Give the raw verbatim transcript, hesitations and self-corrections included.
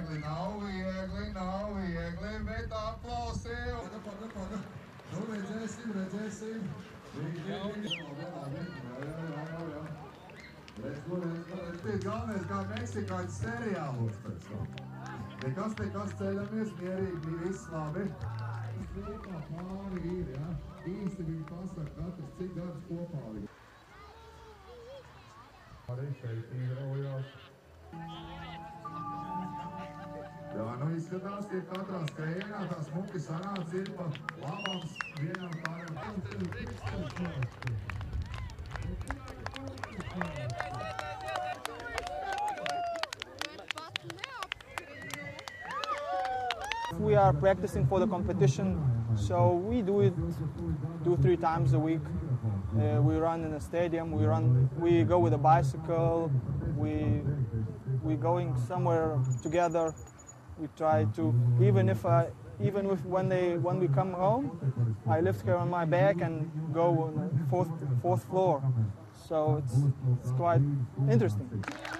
viegli, nav viegli, nav viegli, bet aplausīju. Pada, pada, pada. Nu, redzēsim, redzēsim. Jā, jā, jā, jā. Redz, ko, redz, ko, redz. Tie galvenais kā meksikāņu seriālos pēc tam. Nekas, nekas, ceļamies mierīgi, viss labi. Kopā pāri ir, jā. Īsti viņi pasaka katrs, cik gadus kopā viņi. Arī šeit īraujās. Jā, nu izskatās, ka katrā skrējienā tās muki sanāc ir pa labams vienam pāram. We are practicing for the competition, so we do it two, three times a week. Uh, we run in a stadium. We run. We go with a bicycle. We we going somewhere together. We try to, even if I, even if when they when we come home, I lift her on my back and go on the fourth fourth floor. So it's it's quite interesting.